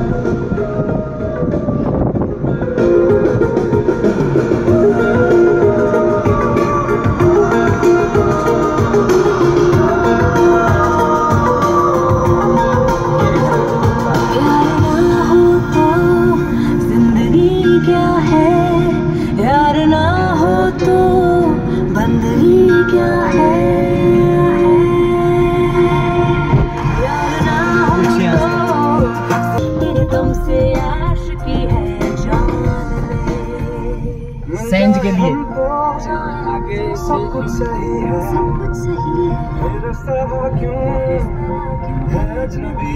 Sainz के लिए सब कुछ सही है, रास्ता क्यों है अजनबी।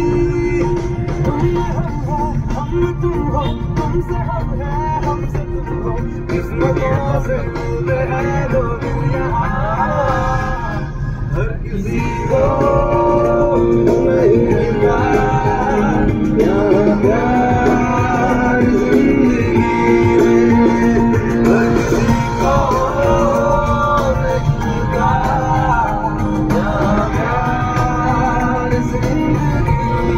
हम तुम हो, तुमसे हम है, हमसे तुम हो, किस्मतों से मिलते हैं दो दिन यहाँ। हर किसी को नहीं मिला यहाँ प्यार जिंदगी में, हर किसी को नहीं मिला यहाँ प्यार जिंदगी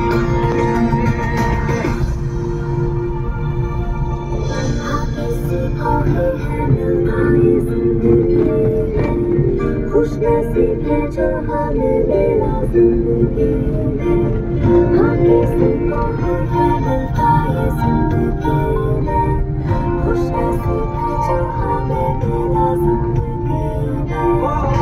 खुशनसीब है जो हमें मिला जिंदगी में। हाँ किसी को है मिलता ये जिंदगी में, खुशनसीब है जो हमें मिला जिंदगी में।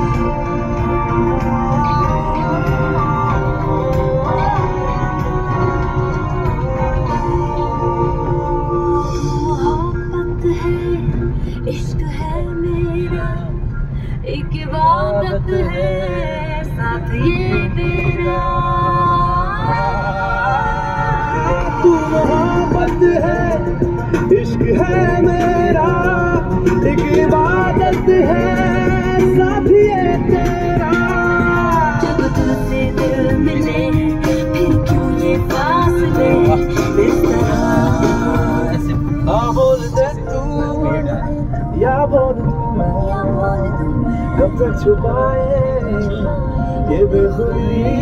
मोहब्बत है, इश्क है मेरा, एक इबादत है साथ ये तेरा। तू मोहब्बत है, इश्क है मेरा, एक इबादत है साथ ये तेरा। जब तुझसे दिल मिले फिर क्यों ये फासले इस तरह। हाँ बोल दे तू या बोल मैं, कब तक छुपाए ये बेखुदी।